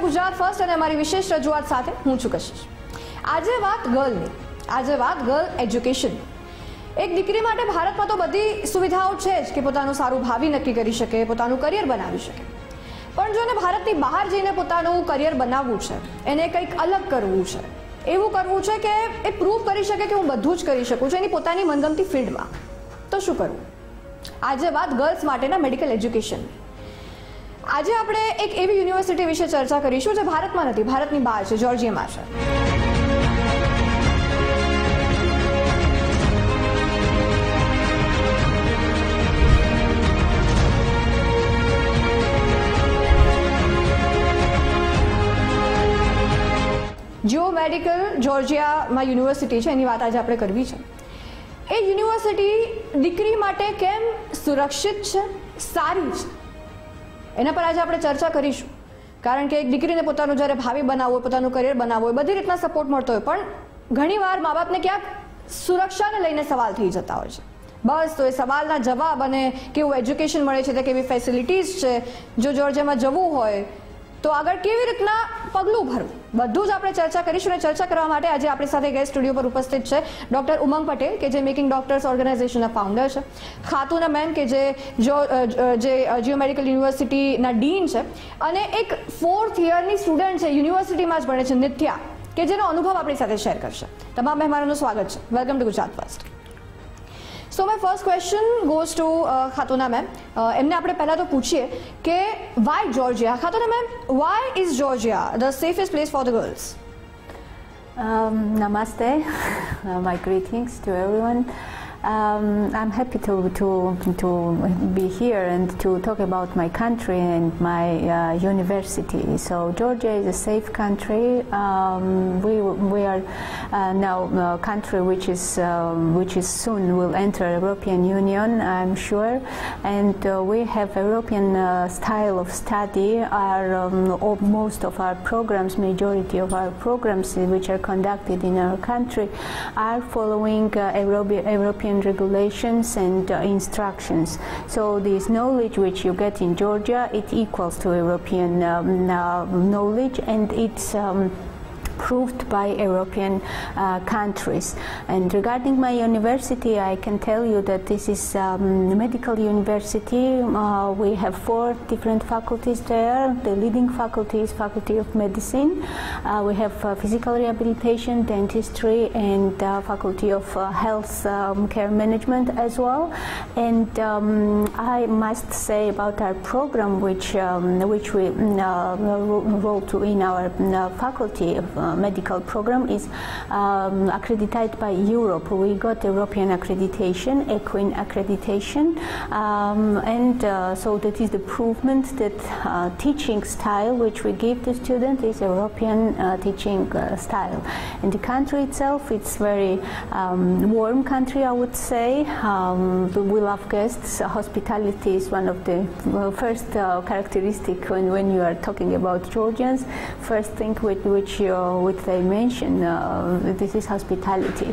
Two Gujarat first અને અમારી વિશેષ રજૂઆત સાથે હું છું કશિશ. આજે વાત ગર્લની, આજે વાત ગર્લ એજ્યુકેશન. એક દીકરી માટે ભારતમાં તો બધી સુવિધાઓ છે જ કે પોતાનું સારું ભાવિ નક્કી કરી શકે, પોતાનું કરિયર બનાવી શકે. પણ જો એને ભારતની બહાર જઈને પોતાનું કરિયર બનાવવું છે, એને કંઈક અલગ કરવું છે, એવું કરવું છે કે એ પ્રૂવ કરી શકે કે હું બધું જ કરી શકું છું એની પોતાની મનગમતી ફિલ્ડમાં, તો શું કરવું? આજે વાત ગર્લ્સ માટેના મેડિકલ એજ્યુકેશન. આજે આપણે એક એવી યુનિવર્સિટી વિશે ચર્ચા કરીશું જે ભારતમાં નથી, ભારતની બહાર છે, જોર્જિયામાં છે. જીઓ મેડિકલ જોર્જિયામાં યુનિવર્સિટી છે, એની વાત આજે આપણે કરવી છે. એ યુનિવર્સિટી દીકરી માટે કેમ સુરક્ષિત છે, સારી છે, એના પર આજે આપણે ચર્ચા કરીશું. કારણ કે એક દીકરીને પોતાનું જ્યારે ભાવિ બનાવવું હોય, પોતાનું કરિયર બનાવવું હોય, બધી રીતના સપોર્ટ મળતો હોય, પણ ઘણીવાર મા બાપને ક્યાંક સુરક્ષાને લઈને સવાલ થઈ જતા હોય છે. બસ તો એ સવાલના જવાબ અને કેવું એજ્યુકેશન મળે છે, તે કેવી ફેસિલિટીઝ છે, જો જોર્જિયામાં જવું હોય તો આગળ કેવી રીતના પગલું ભરવું, બધું જ આપણે ચર્ચા કરીશું. અને ચર્ચા કરવા માટે આજે આપણી સાથે ગેસ્ટ સ્ટુડિયો પર ઉપસ્થિત છે ડૉક્ટર ઉમંગ પટેલ, કે જે મેકિંગ ડોક્ટર્સ ઓર્ગેનાઇઝેશનના ફાઉન્ડર છે, ખાતુના મેમ, કે જે જીઓ મેડિકલ યુનિવર્સિટીના ડીન છે, અને એક 4th યરની સ્ટુડન્ટ છે, યુનિવર્સિટીમાં જ ભણે છે, નિત્યા, કે જેનો અનુભવ આપણી સાથે શેર કરશે. તમામ મહેમાનોનું સ્વાગત છે. Welcome to Gujarat first. So my first question goes to Khatuna ma'am. એમને આપણે પહેલાં તો પૂછીએ કે why Georgia? Khatuna ma'am, why is Georgia the safest place for the girls? Namaste, my greetings to everyone. I'm happy to be here and to talk about my country and my university. So Georgia is a safe country. We are now a country which is soon will enter European Union, I'm sure, and we have European style of study. Most of our programs, majority of our programs which are conducted in our country are following European regulations and instructions. So this knowledge which you get in Georgia, it equals to European knowledge, and it's approved by European countries. And regarding my university, I can tell you that this is a medical university. We have 4 different faculties there. The leading faculty is Faculty of Medicine. We have physical rehabilitation, dentistry, and Faculty of Health Care Management as well. And I must say about our program, which we roll to in our faculty medical program, is accredited by Europe. We got European accreditation, EQUIN accreditation, and so that is the provement that teaching style which we give to students is European teaching style. And the country itself, it's very warm country, I would say. We love guests. Hospitality is one of the first characteristic when you are talking about Georgians. First thing which they mention, this is hospitality.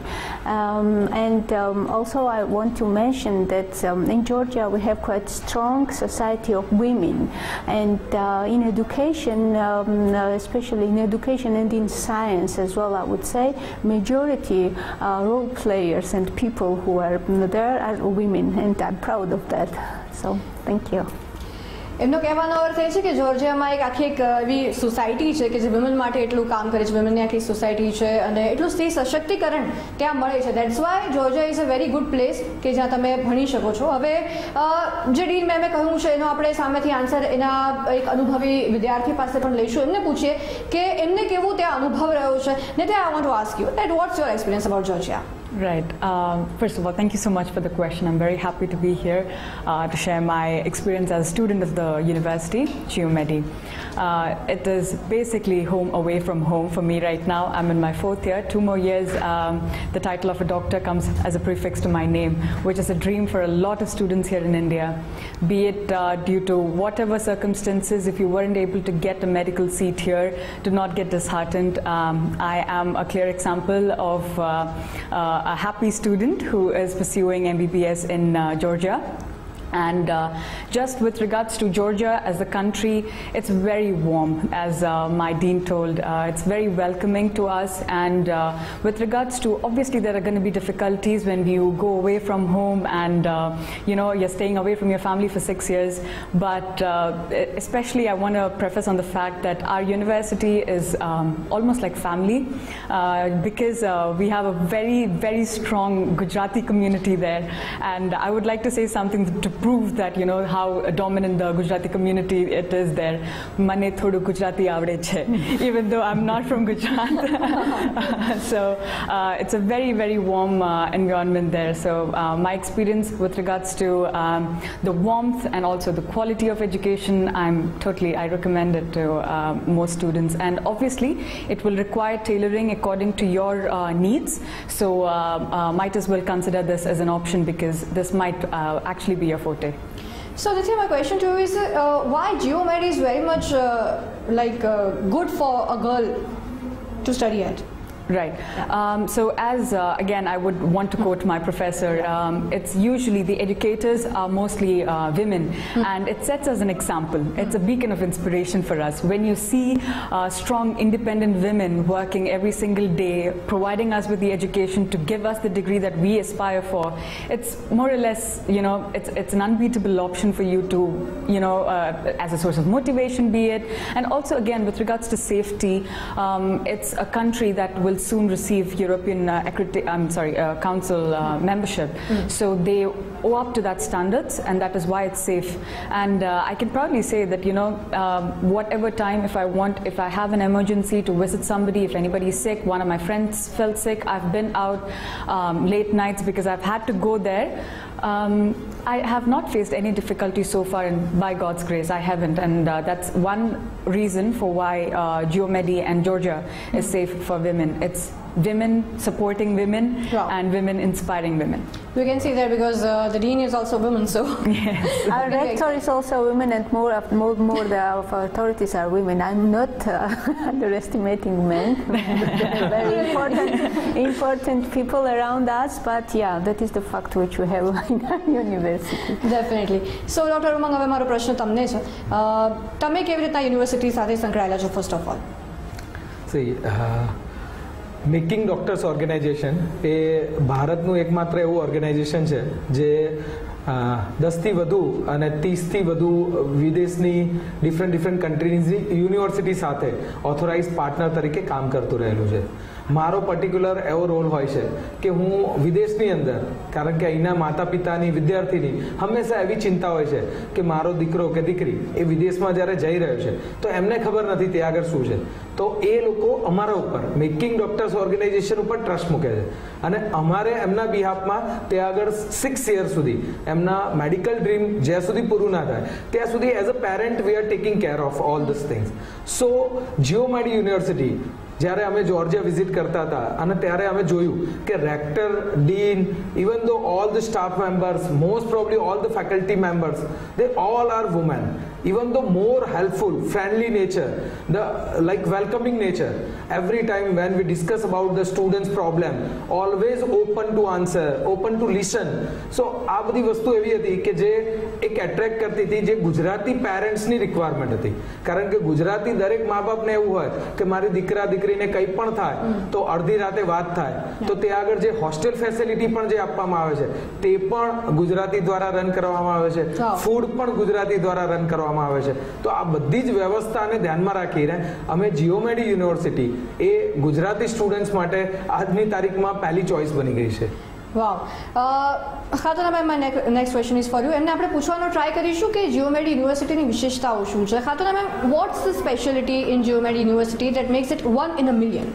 And also I want to mention that in Georgia we have quite strong society of women, and in education, especially in education and in science as well, I would say majority role players and people who are there are women, and I'm proud of that. So thank you. એમનો કહેવાનો અર્થ એ છે કે જોર્જિયામાં એક આખી એક એવી society છે કે જે વિમેન માટે એટલું કામ કરે છે, વિમેનની આખી સોસાયટી છે, અને એટલું સ્ત્રી સશક્તિકરણ ત્યાં મળે છે. That's why Georgia is a very good place કે જ્યાં તમે ભણી શકો છો. હવે જે ડીન મેમે કહ્યું છે એનો આપણે સામેથી આન્સર એના એક અનુભવી વિદ્યાર્થી પાસે પણ લઈશું. એમને પૂછીએ કે એમને કેવું ત્યાં અનુભવ રહ્યો છે. ને ત્યાં I want to ask you that what's your experience about Georgia? Right. First of all, thank you so much for the question. I'm very happy to be here to share my experience as a student of the university, GeoMedi. It is basically home away from home for me right now. I'm in my 4th year, 2 more years. The title of a doctor comes as a prefix to my name, which is a dream for a lot of students here in India. Be it due to whatever circumstances, if you weren't able to get a medical seat here, do not get disheartened. I am a clear example of a happy student who is pursuing MBBS in Georgia. And just with regards to Georgia as a country, it's very warm, as my dean told. It's very welcoming to us, and with regards to, obviously there are going to be difficulties when you go away from home and you know, you're staying away from your family for 6 years, but especially I want to preface on the fact that our university is almost like family, because we have a very, very strong Gujarati community there, and I would like to say something to prove that, you know, how dominant the Gujarati community it is there. Mane thodu Gujarati avde chhe, even though I'm not from Gujarat. So it's a very, very warm environment there. So my experience with regards to the warmth and also the quality of education, I recommend it to most students. And obviously it will require tailoring according to your needs. So might as well consider this as an option, because this might actually be your forte. So Aditya, my question to you is why GeoMed is very much good for a girl to study at? Right. So as, again, I would want to quote my professor, it's usually the educators are mostly women, and it sets us an example. It's a beacon of inspiration for us. When you see strong, independent women working every single day, providing us with the education to give us the degree that we aspire for, it's more or less, you know, it's an unbeatable option for you to, you know, as a source of motivation, be it. And also, again, with regards to safety, it's a country that will soon receive European Council membership. So they owe up to that standards, and that is why it's safe. And I can proudly say that, you know, whatever time, if I have an emergency to visit somebody, if anybody is sick, one of my friends felt sick, I've been out late nights because I've had to go there. I have not faced any difficulty so far, and by God's grace I haven't, and that's one reason for why GeoMed and Georgia is safe for women. It's women supporting women, and women inspiring women. We can see that because the dean is also a woman, so yes. Our rector is also a woman, and more of the authorities are women. I'm not underestimating men. Very important people around us, but yeah, that is the fact which we have in our university. Definitely. So, Dr. Umang, હવે મારો પ્રશ્ન તમને છે. તમે કેવી રીતના university સાથે સંકળાયેલા છો, first of all? See, making doctors organization એ ભારતનું એકમાત્ર એવું ઓર્ગેનાઇઝેશન છે જે 10થી વધુ અને 30થી વધુ વિદેશની ડિફરન્ટ કન્ટ્રીની યુનિવર્સિટી સાથે ઓથોરાઇઝ પાર્ટનર તરીકે કામ કરતું રહેલું છે. મારો પર્ટિક્યુલર એવો રોલ હોય છે કે હું વિદેશની અંદર, કારણ કે અહીંના માતા પિતાની, વિદ્યાર્થીની હંમેશા એવી ચિંતા હોય છે કે મારો દીકરો કે દીકરી એ વિદેશમાં જ્યારે જઈ રહ્યો છે તો એમને ખબર નથી ત્યાં આગળ શું છે, તો એ લોકો અમારા ઉપર મેકિંગ ડોક્ટર્સ ઓર્ગેનાઇઝેશન ઉપર ટ્રસ્ટ મૂકે છે, અને અમારે એમના બિહાફમાં ત્યાં આગળ 6 years સુધી એમના મેડિકલ ડ્રીમ જ્યાં સુધી પૂરું ના થાય ત્યાં સુધી as a parent we are taking care of all these things. So GeoMed university જ્યારે અમે જોર્જિયા વિઝિટ કરતા હતા અને ત્યારે અમે જોયું કે rector, dean, even though all the staff members, most probably all the faculty members, they all are women. Even though more helpful, friendly nature, the welcoming nature. Every time when we discuss about the students' problem, always open to answer, open to listen. So આ બધી વસ્તુ એવી હતી કે જે એક attract કરતી હતી, જે ગુજરાતી પેરેન્ટ્સની રિક્વાયરમેન્ટ હતી. કારણ કે ગુજરાતી દરેક મા બાપને એવું હોય કે મારી દીકરા દીકરીને કંઈ પણ થાય તો અડધી રાતે વાત થાય, તો તે આગળ જે હોસ્ટેલ ફેસિલિટી પણ જે આપવામાં આવે છે તે પણ ગુજરાતી દ્વારા રન કરવામાં આવે છે, ફૂડ પણ ગુજરાતી દ્વારા રન કરવામાં આવે છે. તો આ બધી જ વ્યવસ્થાને ધ્યાનમાં રાખીને અમે GeoMed યુનિવર્સિટી એ ગુજરાતી સ્ટુડન્ટ્સ માટે આજની તારીખમાં પહેલી ચોઇસ બની ગઈ છે. Wow. Khatuna ma'am, my next question is for you. એમને આપણે પૂછવાનો ટ્રાય કરીશું કે GeoMed યુનિવર્સિટીની વિશેષતાઓ શું છે. Khatuna ma'am, what's the speciality in GeoMed university that makes it 1 in a million?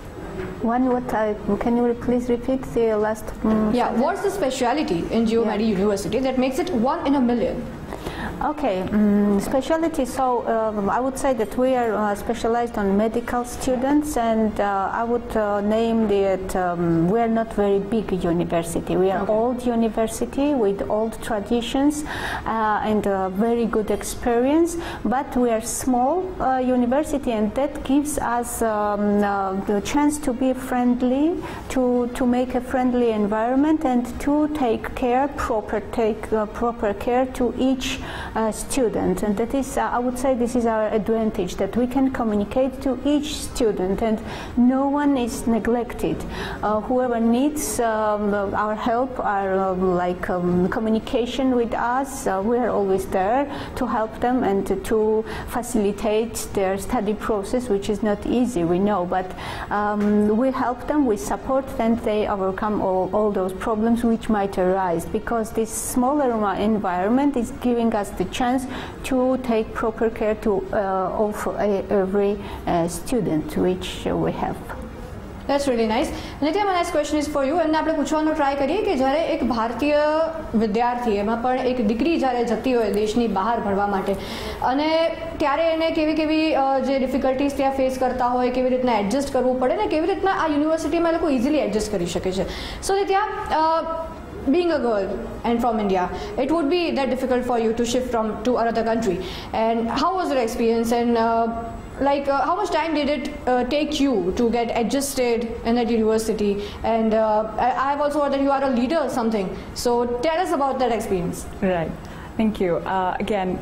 Can you please repeat the last? Yeah, what's the speciality in GeoMed University that makes it 1 in a million? Okay, specialty. So I would say that we are specialized on medical students, and I would name that we are not very big university. We are old university with old traditions and very good experience, but we are small university, and that gives us the chance to be friendly, to make a friendly environment, and to take care, proper care to each student. And that is, I would say, this is our advantage, that we can communicate to each student, and no one is neglected. Whoever needs our help, our communication with us, we are always there to help them and to facilitate their study process, which is not easy, we know, but we help them, we support them, they overcome all those problems which might arise, because this smaller environment is giving us the chance to take proper care to of every student which we have. That's really nice. Nitya, my next question is for you. એમને આપણે પૂછવાનો try કરીએ કે જ્યારે એક ભારતીય વિદ્યાર્થી, એમાં પણ એક દીકરી જ્યારે જતી હોય દેશની બહાર ભણવા માટે, અને ત્યારે એને કેવી કેવી જે ડિફિકલ્ટીઝ ત્યાં ફેસ કરતા હોય, કેવી રીતના એડજસ્ટ કરવું પડે ને કેવી રીતના આ યુનિવર્સિટીમાં એ લોકો ઇઝીલી એડજસ્ટ કરી શકે છે. સો નિત્યા, being a girl and from India, it would be that difficult for you to shift to another country. And how was your experience, and how much time did it take you to get adjusted in that university? And I have also heard that you are a leader or something. So tell us about that experience. Right. Thank you. Again,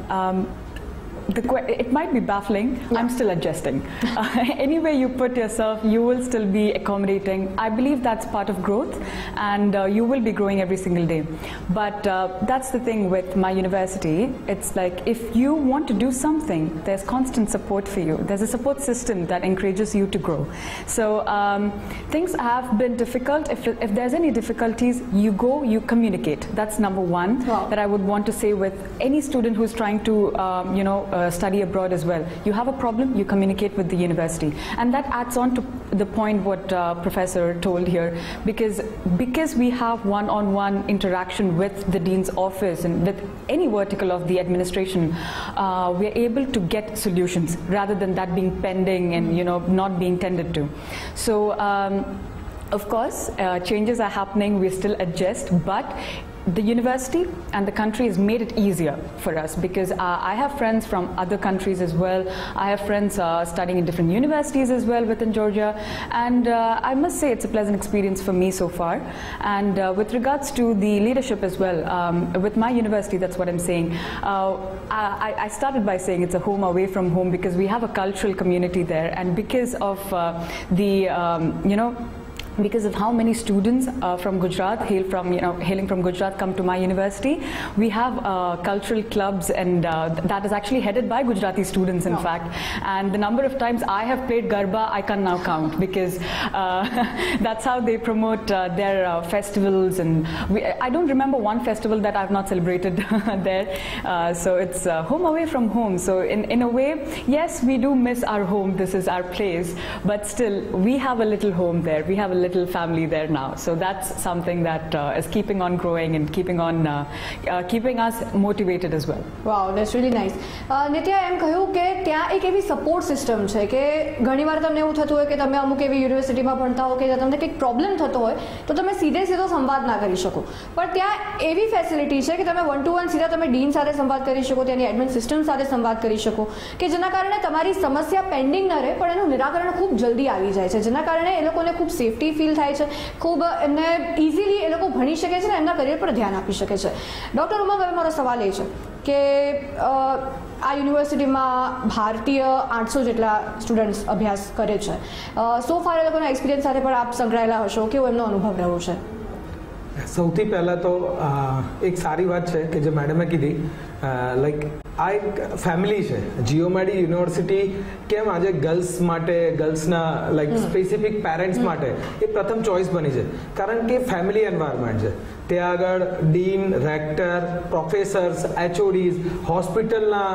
it might be baffling. Yeah. I'm still adjusting. Anyway you put yourself, you will still be accommodating. I believe that's part of growth, and you will be growing every single day. But that's the thing with my university. It's like if you want to do something, there's constant support for you. There's a support system that encourages you to grow. So things have been difficult. If there's any difficulties, you go, you communicate. That's number one. Wow. That I would want to say with any student who's trying to study abroad as well. You have a problem, you communicate with the university, and that adds on to the point what Professor told here, because we have one-on-one interaction with the Dean's office and with any vertical of the administration, we are able to get solutions rather than that being pending and not being tended to. So of course changes are happening, we still adjust, but the university and the country has made it easier for us, because I have friends from other countries as well. I have friends studying in different universities as well within Georgia, and I must say it's a pleasant experience for me so far. And with regards to the leadership as well, with my university, that's what I'm saying. I started by saying it's a home away from home, because we have a cultural community there, and because of because of how many students from Gujarat hailing from Gujarat come to my university, we have cultural clubs, and that is actually headed by Gujarati students, in fact. And the number of times I have played Garba, I can now count, because that's how they promote their festivals. And I don't remember one festival that I've not celebrated there. So it's home away from home. So in a way, yes, we do miss our home. This is our place, but still we have a little home there. We have a little family there now. So that's something that is keeping on growing and keeping us motivated as well. Wow, that's really nice. નિત્યા, એમ કહ્યું કે ત્યાં એક એવી support system છે કે ઘણીવાર તમને એવું થતું હોય કે તમે અમુક એવી યુનિવર્સિટીમાં ભણતા હો કે જ્યાં તમને કંઈક પ્રોબ્લેમ થતો હોય તો તમે સીધો સંવાદ ના કરી શકો, પણ ત્યાં એવી ફેસિલિટી છે કે તમે 1-to-1 સીધા તમે ડીન સાથે સંવાદ કરી શકો, ત્યાંની એડમિન સિસ્ટમ સાથે સંવાદ કરી શકો, કે જેના કારણે તમારી સમસ્યા પેન્ડિંગ ન રહે, પણ એનું નિરાકરણ ખૂબ જલ્દી આવી જાય છે, જેના કારણે એ લોકોને ખૂબ સેફટી ફીલ થાય છે, ખૂબ એમને ઇઝીલી એ લોકો ભણી શકે છે ને એમના કરિયર પર ધ્યાન આપી શકે છે. ડૉક્ટર ઉમંગ, હવે મારો સવાલ એ છે કે આ યુનિવર્સિટીમાં ભારતીય 800 જેટલા સ્ટુડન્ટ્સ અભ્યાસ કરે છે. સો ફાર એ લોકોના એક્સપિરિયન્સ સાથે પણ આપ સંકળાયેલા હશો, કેવો એમનો અનુભવ રહ્યો છે? સૌથી પહેલાં તો એક સારી વાત છે કે જે મેડમે કીધી, લાઈક આ એક ફેમિલી છે. જીઓમેડી યુનિવર્સિટી કેમ આજે ગર્લ્સ માટે, ગર્લ્સના લાઈક સ્પેસિફિક પેરેન્ટ્સ માટે એ પ્રથમ ચોઇસ બની છે, કારણ કે ફેમિલી એન્વાયરમેન્ટ છે. ત્યાં આગળ ડીન, રેક્ટર, પ્રોફેસર્સ, HODs, હોસ્પિટલના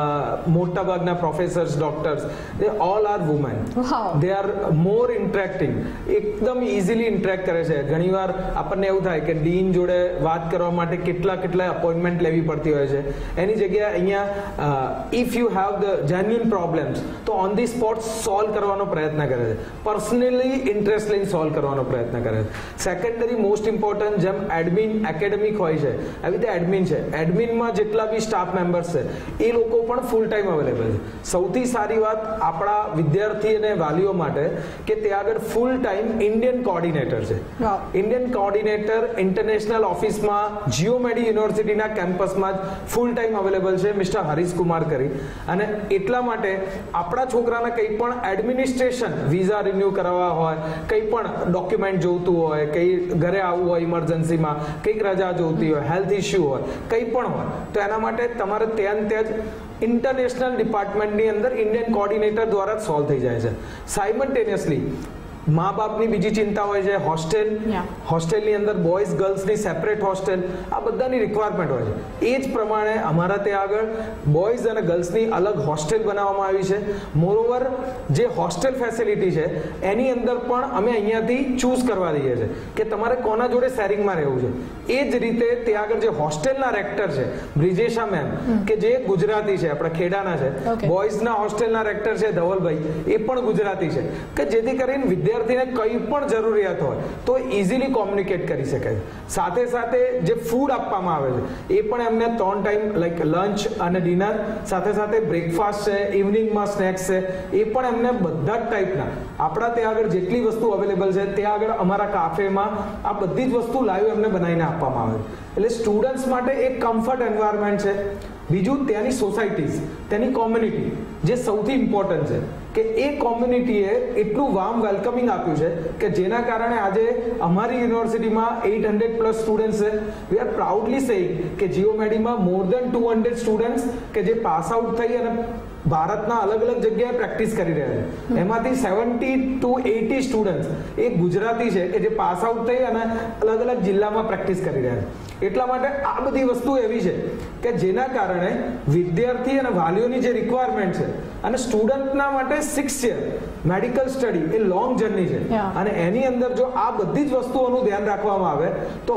મોટાભાગના professors, doctors, they all are women. They are more interacting, એકદમ ઇઝીલી ઇન્ટરેક્ટ કરે છે. ઘણીવાર આપણને એવું થાય કે ડીન જોડે વાત કરવા માટે કેટલા અપોઇન્ટમેન્ટ લેવી પડતી હોય છે. એની જગ્યાએ અહીંયા if you have the genuine problems તો ઓન ધી સ્પોટ સોલ્વ કરવાનો પ્રયત્ન કરે છે. પર્સનલી ઇન્ટરેસ્ટ લઈને સોલ્વ કરવાનો પ્રયત્ન કરે છે. સેકન્ડરી મોસ્ટ ઇમ્પોર્ટન્ટ, જેમ એડમિન એકેડેમિક હોય છે આવી રીતે એડમિન છે. એડમિનમાં જેટલા બી સ્ટાફ મેમ્બર્સ છે એ લોકો પણ ફૂલ ટાઈમ અવેલેબલ છે. સૌથી સારી વાત આપણા વિદ્યાર્થી અને વાલીઓ માટે કે ત્યાં આગળ ફૂલ ટાઈમ ઇન્ડિયન કોઓર્ડિનેટર છે. ઇન્ડિયન કોઓર્ડિનેટર ઇન્ટરનેશનલ ઓફિસમાં જીઓમેડી યુનિવર્સિટીના કેમ્પસમાં જ ફૂલ ટાઈમ અવેલેબલ છે, મિસ્ટર હરીશ કુમાર કરી. અને એટલા માટે આપણા છોકરાને કંઈ પણ એડમિનિસ્ટ્રેશન, વિઝા રિન્યુ કરાવવા હોય, કંઈ પણ ડોક્યુમેન્ટ જોઈતું હોય, કંઈ ઘરે આવવું હોય ઇમરજન્સીમાં, કંઈક રજા જોઈતી હોય, હેલ્થ ઇસ્યુ હોય, કંઈ પણ હોય, તો એના માટે તમારે ત્યાં જ ઇન્ટરનેશનલ ડિપાર્ટમેન્ટની અંદર ઇન્ડિયન કોઓર્ડિનેટર દ્વારા જ સોલ્વ થઈ જાય છે. સાયમલ્ટેનિયસલી મા બાપની બીજી ચિંતા હોય છે, હોસ્ટેલની અંદર બોયઝ ગર્લ્સની સેપરેટ હોસ્ટેલ, આ બધાની રિક્વાયરમેન્ટ હોય છે. એ જ પ્રમાણે અમારા ત્યાં આગળ બોયઝ અને ગર્લ્સની અલગ હોસ્ટેલ બનાવવામાં આવી છે. મોરઓવર જે હોસ્ટેલ ફેસિલિટી છે એની અંદર પણ અમે અહીંયાથી ચૂઝ કરવા દઈએ છીએ કે તમારે કોના જોડે શેરિંગમાં રહેવું છે. એ જ રીતે ત્યાં આગળ જે હોસ્ટેલના રેક્ટર છે બ્રિજેશા મેમ, કે જે ગુજરાતી છે, આપણા ખેડાના છે. બોયઝના હોસ્ટેલના રેક્ટર છે ધવલભાઈ, એ પણ ગુજરાતી છે, કે જેથી કરીને વિદ્યાર્થીને કંઈ પણ જરૂરિયાત હોય તો ઇઝીલી કોમ્યુનિકેટ કરી શકે. સાથે સાથે જે ફૂડ આપવામાં આવે છે એ પણ એમને 3 ટાઈમ લાઈક લંચ અને ડિનર, સાથે સાથે બ્રેકફાસ્ટ છે, ઇવનિંગમાં સ્નેક્સ છે, એ પણ એમને બધા જ ટાઈપના આપણા ત્યાં આગળ જેટલી વસ્તુ અવેલેબલ છે ત્યાં આગળ અમારા કાફેમાં આ બધી જ વસ્તુ લાઈવ એમને બનાવીને આપવામાં આવે છે. એટલે સ્ટુડન્ટ્સ માટે એક કમ્ફર્ટ એન્વાયરમેન્ટ છે. બીજું ત્યાંની સોસાયટીઝ, તેની કોમ્યુનિટી જે સૌથી ઇમ્પોર્ટન્ટ છે, કે એ કોમ્યુનિટીએ એટલું વાર્મ વેલકમિંગ આપ્યું છે કે જેના કારણે આજે અમારી યુનિવર્સિટીમાં 800+ સ્ટુડન્ટ્સ છે. વી આર પ્રાઉડલી સેઇંગ કે જીઓમેડીમાં મોર દેન 200 સ્ટુડન્ટ્સ કે જે પાસ આઉટ થઈ અને ભારતના અલગ અલગ જગ્યાએ પ્રેક્ટિસ કરી રહ્યા છે. એમાંથી 70 to 80 સ્ટુડન્ટ્સ એ ગુજરાતી છે કે જે પાસ આઉટ થઈ અને અલગ અલગ જિલ્લામાં પ્રેક્ટિસ કરી રહ્યા છે. એટલા માટે આ બધી વસ્તુ એવી છે કે જેના કારણે વિદ્યાર્થી અને વાલીઓની જે રિક્વાયરમેન્ટ છે, અને સ્ટુડન્ટના માટે 6 યર મેડિકલ સ્ટડી એ લોંગ જર્ની છે, અને એની અંદર જો આ બધી જ વસ્તુઓનું ધ્યાન રાખવામાં આવે તો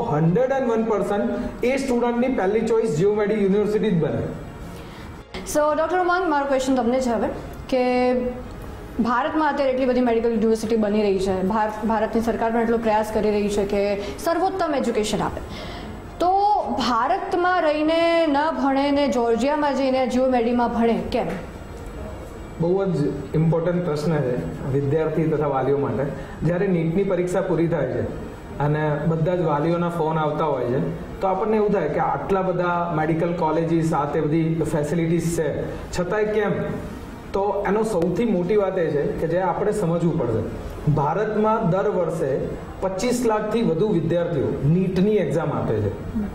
101% એ સ્ટુડન્ટની પહેલી ચોઇસ જીઓમેડી યુનિવર્સિટી જ બને. સો ડૉક્ટર ઉમંગ, મારો ક્વેશ્ચન તમને છે હવે કે ભારતમાં અત્યારે એટલી બધી મેડિકલ યુનિવર્સિટી બની રહી છે, ભારતની સરકાર પણ એટલો પ્રયાસ કરી રહી છે કે સર્વોત્તમ એજ્યુકેશન આપે, તો ભારતમાં રહીને ન ભણે ને જોર્જિયામાં જઈને જીઓમેડીમાં ભણે કેમ? બહુ જ ઇમ્પોર્ટન્ટ પ્રશ્ન છે વિદ્યાર્થી તથા વાલીઓ માટે. જ્યારે નીટની પરીક્ષા પૂરી થાય છે અને બધા જ વાલીઓના ફોન આવતા હોય છે તો આપણને એવું થાય કે આટલા બધા મેડિકલ કોલેજીસ, આ તે બધી ફેસિલિટીઝ છે, છતાંય કેમ? તો એનો સૌથી મોટી વાત એ છે કે જે આપણે સમજવું પડશે. ભારતમાં દર વર્ષે 25 લાખથી વધુ વિદ્યાર્થીઓ નીટની એક્ઝામ આપે છે.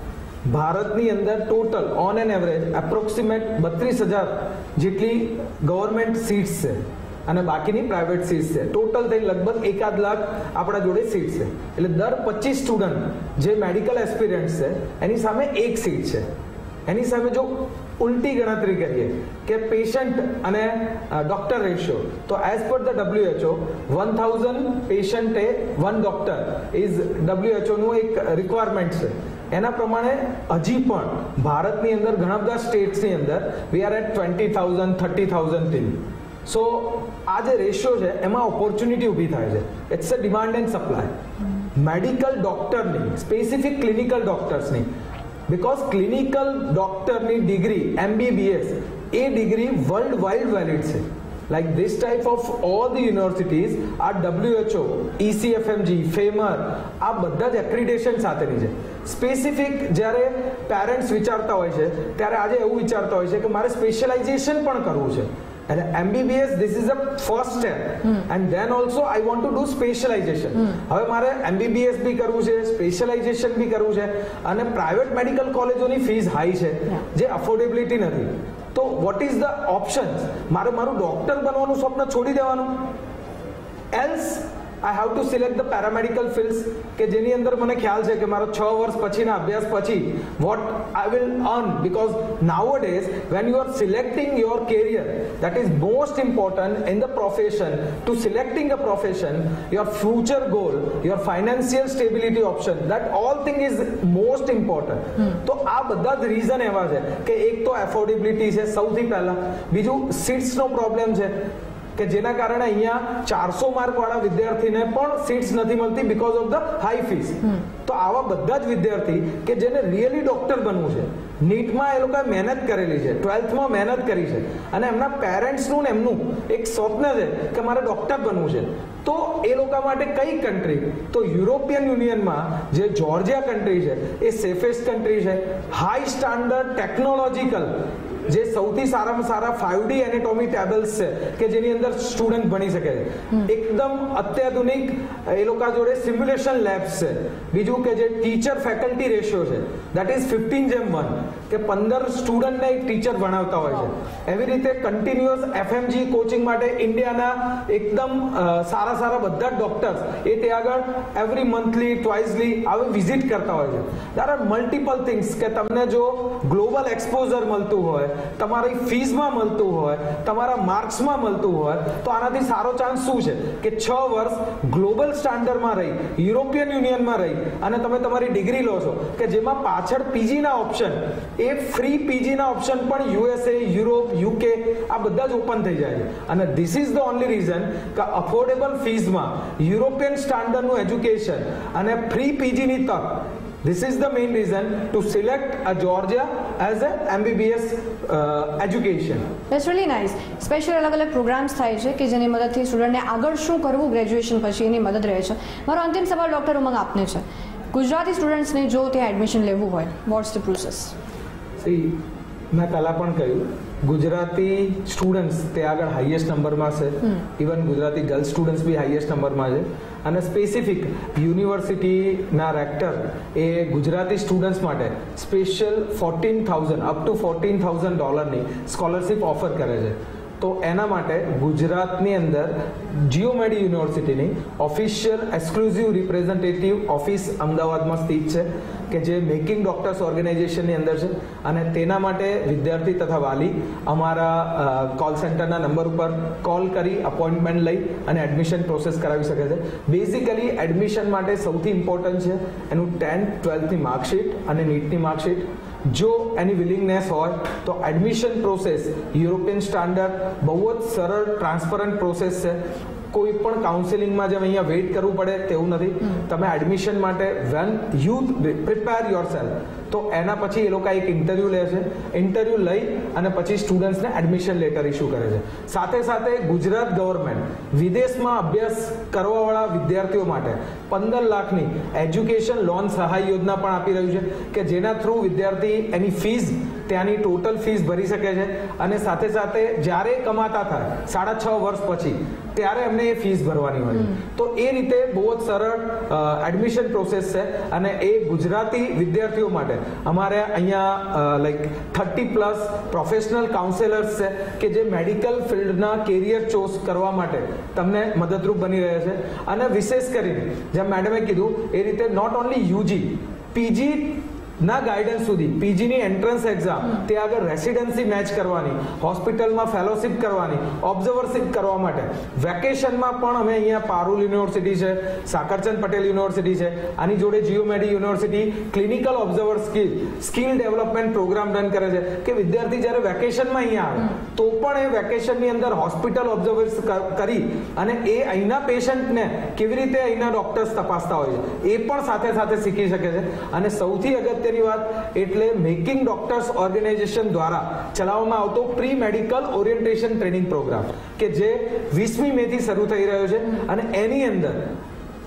ભારતની અંદર total on an average approximate 32,000 જેટલી ગવર્મેન્ટ સીટ્સ છે અને બાકીની પ્રાઇવેટ સીટ્સ છે. ટોટલ થઈ લગભગ 1.5 લાખ આપણા જોડે સીટ્સ છે. એટલે દર 25 સ્ટુડન્ટ જે મેડિકલ એસ્પિરન્ટ્સ છે એની સામે 1 સીટ છે. એની સામે જો ઉલટી ગણતરી કરીએ કે પેશન્ટ અને ડોક્ટર રેશિયો, તો as per the WHO 1000 patient એ 1 ડોક્ટર ઇઝ WHO નું એક રિક્વાયરમેન્ટ છે. એના પ્રમાણે હજી પણ ભારતની અંદર ઘણા બધા સ્ટેટ્સની અંદર we are at 20,000 30,000 team. So આ જે રેશિયો છે એમાં ઓપોર્ચ્યુનિટી ઊભી થાય છે. It's a demand and supply. Medical ડોક્ટરની, સ્પેસિફિક ક્લિનિકલ ડોક્ટર્સની, બિકોઝ ક્લિનિકલ ડોક્ટરની ડિગ્રી MBBS એ ડિગ્રી વર્લ્ડ વાઇડ વેલિડ છે. Like this type of all the universities are WHO, ECFMG, FAMR, આ બધા જ એક્રિડેશન સાથેની છે. સ્પેસિફિક જ્યારે પેરેન્ટ્સ વિચારતા હોય છે ત્યારે આજે એવું વિચારતા હોય છે કે મારે સ્પેશિયલાઇઝેશન પણ કરવું છે. અને MBBS this is the first step and then also I want to do specialization. હવે મારે MBBS બી કરવું છે, સ્પેશિયલાઇઝેશન બી કરવું છે, અને પ્રાઇવેટ મેડિકલ કોલેજોની ફીસ હાઈ છે જે અફોર્ડેબિલિટી નથી. તો વોટ ઇઝ ધ ઓપ્શન્સ? મારે મારું ડોક્ટર બનવાનું સ્વપ્ન છોડી દેવાનું, else I have to select the paramedical fields કે જેની અંદર મને ખ્યાલ છે કે મારો 6 વર્ષ પછીના અભ્યાસ પછી what I will earn, because nowadays when you are selecting your career, that is most important in the profession. To selecting a profession, your future goal, your financial stability option, that all thing is most important. તો આ બધા જ reason એવા છે કે એક તો એફોર્ડેબિલિટી છે સૌથી પહેલા, બીજું સીટ્સનો પ્રોબ્લેમ છે કે જેના કારણે અહીંયા 400 માર્ક વાળા વિદ્યાર્થીને પણ સીટ્સ નથી મળતી because of the high fees. તો આવા બધા જ વિદ્યાર્થી કે જેને રિયલી ડોક્ટર બનવું છે, નીટમાં એ લોકોએ મહેનત કરેલી છે, 12થમાં મહેનત કરી છે અને એમના પેરેન્ટ્સનું ને એમનું એક સ્વપ્ન છે કે મારે ડોક્ટર બનવું છે, તો એ લોકો માટે કઈ કન્ટ્રી? તો યુરોપિયન યુનિયનમાં જે જોર્જિયા કન્ટ્રી છે એ સેફેસ્ટ કન્ટ્રી છે, હાઈ સ્ટાન્ડર્ડ ટેકનોલોજીકલ, જે સૌથી સારામાં સારા 5D એનેટોમી ટેબલ્સ છે કે જેની અંદર સ્ટુડન્ટ ભણી શકે છે, એકદમ અત્યાધુનિક એ લોકો જોડે સિમ્યુલેશન લેબ્સ છે, બીજું કે જે ટીચર ફેકલ્ટી રેશિયો છે દેટ ઇઝ 15:1 કે 15 સ્ટુડન્ટને એક ટીચર ભણાવતા હોય છે. એવી રીતે કન્ટિન્યુઅસ FMG કોચિંગ માટે ઇન્ડિયાના એકદમ સારા સારા બધા ડોક્ટર્સ એ ત્યાં આગળ એવરી મંથલી ટ્વાઇસલી આવી વિઝિટ કરતા હોય છે. દેર આર મલ્ટિપલ થિંગ્સ કે તમને જો ગ્લોબલ એક્સપોઝર મળતું હોય, તમારી ફીસમાં મળતું હોય, તમારા માર્ક્સમાં મળતું હોય, તો આનાથી સારો ચાન્સ શું છે કે 6 વર્ષ ગ્લોબલ સ્ટાન્ડર્ડમાં રહી, યુરોપિયન યુનિયનમાં રહી અને તમે તમારી ડિગ્રી લો છો કે જેમાં પાછળ પીજીના ઓપ્શન, એ ફ્રી પીજીના ઓપ્શન પણ USA, યુરોપ, UK આ બધા જ ઓપન થઈ જાય છે. અને this is the only reason કે અફોર્ડેબલ ફીસમાં યુરોપિયન સ્ટાન્ડર્ડનું એજ્યુકેશન અને ફ્રી પીજીની તક, this is the main reason to select a Georgia as a MBBS education. That's really nice. Special અલગ અલગ પ્રોગ્રામ્સ થાય છે કે જેની મદદથી સ્ટુડન્ટને આગળ શું કરવું ગ્રેજ્યુએશન પછી એની મદદ રહે છે. મારો અંતિમ સવાલ ડૉક્ટર ઉમંગ આપને છે, ગુજરાતી સ્ટુડન્ટ્સને જો ત્યાં એડમિશન લેવું હોય, વોટ્સ ધ પ્રોસેસ? મેં પહેલાં પણ કહ્યું, ગુજરાતી સ્ટુડન્ટ્સ તે આગળ હાઈએસ્ટ નંબરમાં છે, ઇવન ગુજરાતી ગર્લ્સ સ્ટુડન્ટ્સ બી હાઈએસ્ટ નંબરમાં છે. અને સ્પેસિફિક યુનિવર્સિટીના રેક્ટર એ ગુજરાતી સ્ટુડન્ટ્સ માટે special $14,000 up to $14,000 scholarship offer કરે છે. તો એના માટે ગુજરાતની અંદર જીઓમેડી યુનિવર્સિટીની ઓફિશિયલ એક્સક્લુઝિવ રિપ્રેઝેન્ટેટિવ ઓફિસ અમદાવાદમાં સ્થિત છે કે જે મેકિંગ ડોક્ટર્સ ઓર્ગેનાઇઝેશનની અંદર છે. અને તેના માટે વિદ્યાર્થી તથા વાલી અમારા કોલ સેન્ટરના નંબર ઉપર કોલ કરી અપોઇન્ટમેન્ટ લઈ અને એડમિશન પ્રોસેસ કરાવી શકે છે. બેઝિકલી એડમિશન માટે સૌથી ઇમ્પોર્ટન્ટ છે એનું 10th 12thની માર્કશીટ અને નીટની માર્કશીટ. જો એની વિલિંગનેસ હોય તો એડમિશન પ્રોસેસ યુરોપિયન સ્ટાન્ડર્ડ બહુ જ સરળ ટ્રાન્સપરન્ટ પ્રોસેસ છે. કોઈ પણ કાઉન્સેલિંગમાં જેમ અહીંયા વેઇટ કરવું પડે તેવું નથી. તમે એડમિશન માટે when you prepare yourself, તો એના પછી એ લોકો એક ઇન્ટરવ્યૂ લે છે. ઇન્ટરવ્યૂ લઈ અને પછી સ્ટુડન્ટ્સને એડમિશન લેટર ઇસ્યુ કરે છે. સાથે સાથે ગુજરાત ગવર્મેન્ટ વિદેશમાં અભ્યાસ કરવાવાળા વિદ્યાર્થીઓ માટે 15 લાખની એજ્યુકેશન લોન સહાય યોજના પણ આપી રહ્યું છે કે જેના થ્રુ વિદ્યાર્થી એની ફીસ, ત્યાંની ટોટલ ફીસ ભરી શકે છે. અને સાથે સાથે જ્યારે કમાતા થાય 6.5 વર્ષ પછી ત્યારે એમને એ ફીસ ભરવાની હોય છે. તો એ રીતે બહુ જ સરળ એડમિશન પ્રોસેસ છે. અને એ ગુજરાતી વિદ્યાર્થીઓ માટે અમારે અહીંયા લાઈક 30+ પ્રોફેશનલ કાઉન્સેલર્સ છે કે જે મેડિકલ ફિલ્ડના કેરિયર ચોઝ કરવા માટે તમને મદદરૂપ બની રહ્યા છે. અને વિશેષ કરીને જેમ મેડમે કીધું એ રીતે નોટ ઓનલી યુજી, પીજી ના ગાઈડન્સ સુધી, પીજીની એન્ટ્રન્સ એક્ઝામ, તે આગળ રેસિડેન્સી મેચ કરવાની, હોસ્પિટલમાં ફેલોશિપ કરવાની, ઓબ્ઝર્વરશિપ કરવા માટે વેકેશનમાં પણ અમે અહીંયા પારુલ યુનિવર્સિટી છે, સાકરચંદ પટેલ યુનિવર્સિટી છે, આની જોડે Geomedi university clinical observer skill development programme run કરે છે કે વિદ્યાર્થી જ્યારે વેકેશનમાં અહીંયા આવે તો પણ એ વેકેશનની અંદર હોસ્પિટલ ઓબ્ઝર્વર્સ કરી અને એ અહીંના પેશન્ટને કેવી રીતે અહીંના ડોક્ટર્સ તપાસતા હોય છે એ પણ સાથે સાથે શીખી શકે છે. અને સૌથી અગત્યની વાત એટલે મેકિંગ ડોક્ટર્સ ઓર્ગેનાઇઝેશન દ્વારા ચલાવવામાં આવતો pre medical orientation training programme કે જે 20મી મેથી શરૂ થઈ રહ્યો છે. અને એની અંદર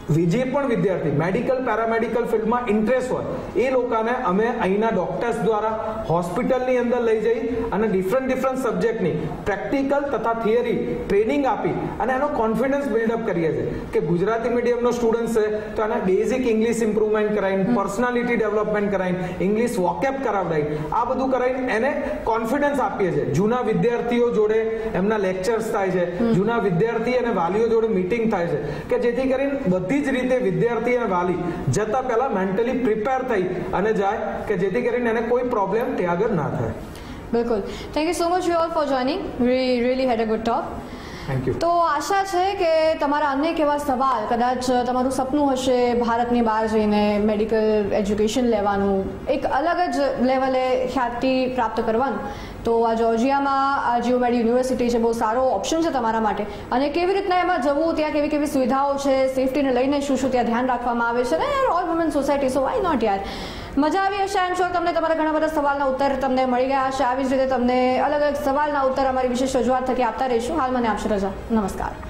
જે પણ વિદ્યાર્થી મેડિકલ પેરામેડિકલ ફિલ્ડમાં ઇન્ટરેસ્ટ હોય એ લોકોને અમે અહીંના ડોક્ટર્સ દ્વારા હોસ્પિટલની અંદર લઈ જઈ અને ડિફરન્ટ સબ્જેક્ટની પ્રેક્ટિકલ તથા થિયરી ટ્રેનિંગ આપી અને એનો કોન્ફિડન્સ બિલ્ડઅપ કરીએ છીએ કે ગુજરાતી મીડિયમનો સ્ટુડન્ટ છે તો એને બેઝિક ઇંગ્લિશ ઇમ્પ્રુવમેન્ટ કરાવીને, પર્સનાલિટી ડેવલપમેન્ટ કરાવીને, ઇંગ્લિશ વોકેબ કરાવડાવી, આ બધું કરાવીને એને કોન્ફિડન્સ આપીએ છીએ. જૂના વિદ્યાર્થીઓ જોડે એમના લેક્ચર્સ થાય છે, જૂના વિદ્યાર્થી અને વાલીઓ જોડે મીટિંગ થાય છે કે જેથી કરીને બધી જ રીતે વિદ્યાર્થી અને વાલી જતા પહેલા મેન્ટલી પ્રિપેર થઈ અને જાય કે જેથી કરીને એને કોઈ પ્રોબ્લેમ ત્યાં આગળ ના થાય. બિલકુલ. Thank you so much you all for joining. We really had a good talk. Thank you. તો આશા છે કે તમારા અનેક એવા સવાલ, કદાચ તમારું સપનું હશે ભારતની બહાર જઈને મેડિકલ એજ્યુકેશન લેવાનું, એક અલગ જ લેવલે ખ્યાતિ પ્રાપ્ત કરવાનું, તો આ જોર્જિયામાં જીઓમેડી યુનિવર્સિટી છે, બહુ સારો ઓપ્શન છે તમારા માટે. અને કેવી રીતના એમાં જવું, ત્યાં કેવી કેવી સુવિધાઓ છે, સેફટીને લઈને શું શું ત્યાં ધ્યાન રાખવામાં આવે છે ને યાર, all women society, so why not યાર. મજા આવી હશે. આઈ એમ શ્યોર તમને તમારા ઘણા બધા સવાલના ઉત્તર તમને મળી ગયા હશે. આવી જ રીતે તમને અલગ અલગ સવાલના ઉત્તર અમારી વિશેષ રજૂઆત થકી આપતા રહીશું. હાલ મને આપશે રજા. નમસ્કાર.